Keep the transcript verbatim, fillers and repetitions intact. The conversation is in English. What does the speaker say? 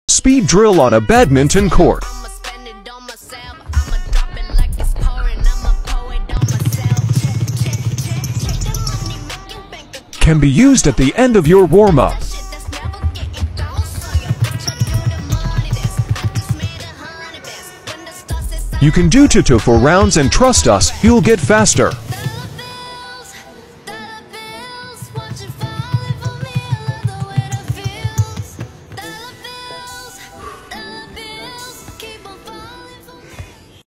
Speed drill on a badminton court. Can be used at the end of your warm-up. You can do two to four rounds and trust us, you'll get faster.